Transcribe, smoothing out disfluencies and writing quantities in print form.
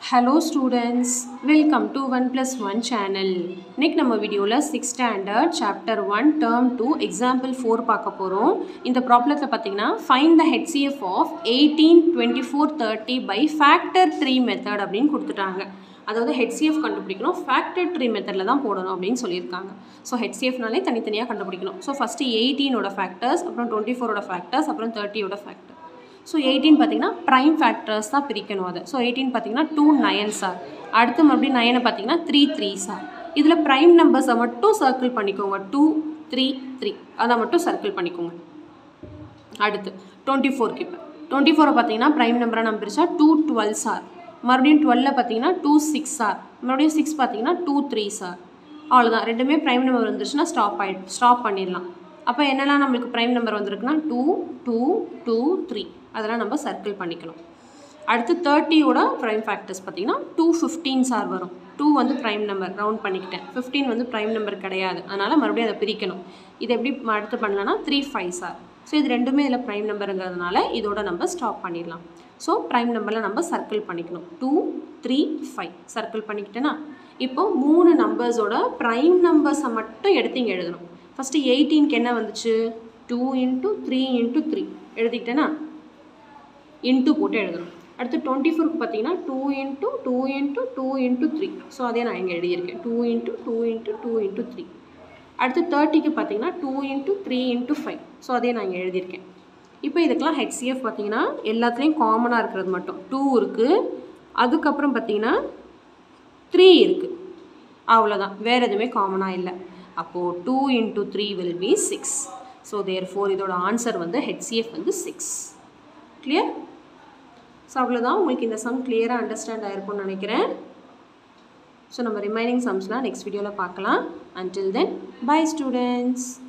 Hello students, welcome to 1+1 channel. இன்னைக்கு நம்ம வீடியோல 6th standard chapter 1 term 2 example 4 பார்க்க போறோம். இந்த ப்ராப்ளத்தை பாத்தீங்கன்னா find the HCF of 18, 24, 30 by factor 3 method அப்படினு கொடுத்துட்டாங்க. அதாவது HCF கண்டுபிடிக்கணும் factor 3 மெத்தட்ல தான் போடணும் அப்படினு சொல்லிருக்காங்க. சோ HCF நாலே தனித்தனியா கண்டுபிடிக்கணும். சோ ஃபர்ஸ்ட் 18 ஓட factors, அப்புறம் 24 ஓட factors, அப்புறம் 30 ஓட factor. So 18 பாத்தீங்கன்னா prime factors தான் பிரிக்கணும் அது. So 18 பாத்தீங்கன்னா 2 9s ஆர். அடுத்து மறுபடியும் 9 பாத்தீங்கன்னா 3 3s ஆர். இதுல prime numbers மட்டும் சர்க்கிள் பண்ணிக்கோங்க. 2 3 3. அத மட்டும் சர்க்கிள் பண்ணிக்கோங்க. அடுத்து 24 க்கு 24 பாத்தீங்கன்னா prime number நம்ம பிரிச்சா 2 12s ஆர். மறுபடியும் 12 பாத்தீங்கன்னா 2 6 ஆர். மறுபடியும் 6 பாத்தீங்கன்னா 2 3s ஆர். அவ்வளவுதான். ரெண்டுமே prime number வந்துருச்சுனா ஸ்டாப் பண்ணிரலாம். அப்ப என்னலாம் நமக்கு prime number வந்திருக்குனா 2 2 2 3. அதெல்லாம் நம்ம சர்க்கிள் பண்ணிக்கணும். அடுத்து 30 ஓட prime factors பாத்தீங்கன்னா 2 15s ஆர் வரும். 2 வந்து prime number ரவுண்ட் பண்ணிக்கிட்டேன். 15 வந்து prime number கிடையாது. அதனால மறுபடியும் அதை பிரிக்கணும். இது எப்படி அடுத்து பண்ணலாம்னா 3 5s ஆர். சோ இது ரெண்டுமே இதுல prime numberங்கிறதுனால இதோட நம்ம ஸ்டாப் பண்ணிடலாம். சோ prime numberல நம்ம சர்க்கிள் பண்ணிக்கணும். 2 3 5 சர்க்கிள் பண்ணிக்கிட்டேனா இப்போ மூணு நம்பர்ஸோட prime numbers மட்டும் எடுத்து இங்க எழுதணும். ஃபர்ஸ்ட் 18 க்கு என்ன வந்துச்சு 2 * 3 * 3 எழுதிட்டேனா into போட்டு எழுதணும். அடுத்து 24 க்கு பாத்தீங்கன்னா 2 * 2 * 2 * 3. சோ அதே நான் இங்க எழுதி இருக்கேன். 2 * 2 * 2 * 3. அடுத்து 30 க்கு பாத்தீங்கன்னா 2 * 3 * 5. சோ அதே நான் இங்க எழுதி இருக்கேன். இப்போ இதுக்கெல்லாம் HCF பாத்தீங்கன்னா எல்லாத்துலயும் காமனா இருக்குது மட்டும் 2 இருக்கு. அதுக்கு அப்புறம் பாத்தீங்கன்னா 3 இருக்கு. அவ்வளவுதான். வேற எதுமே காமனா இல்ல. அப்போ 2 * 3 will be 6. So therefore இதோட ஆன்சர் வந்து HCF வந்து 6. Clear? So அவ்வளவுதான். உங்களுக்கு இந்த சம் கிளியரா அண்டர்ஸ்டாண்ட் ஆயிருக்கும்னு நினைக்கிறேன். So நம்ம ரிமைனிங் சம்ஸ்லாம் நெக்ஸ்ட் வீடியோல பார்க்கலாம். Until then, bye students.